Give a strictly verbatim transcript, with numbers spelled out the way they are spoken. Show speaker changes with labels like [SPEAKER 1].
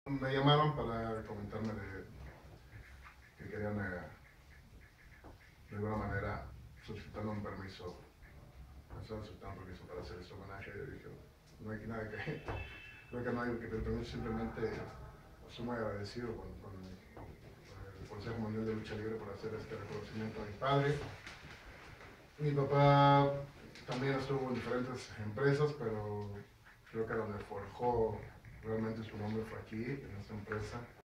[SPEAKER 1] Me llamaron para comentarme de que querían eh, de alguna manera solicitarme un permiso, me estaban solicitando un permiso para hacer este homenaje. Yo dije, no hay nada que, creo que no hay que pedir permiso, simplemente estoy muy agradecido con, con el Consejo Mundial de Lucha Libre por hacer este reconocimiento a mi padre. Mi papá también estuvo en diferentes empresas, pero creo que donde forjó realmente su nombre fue aquí, en esta empresa.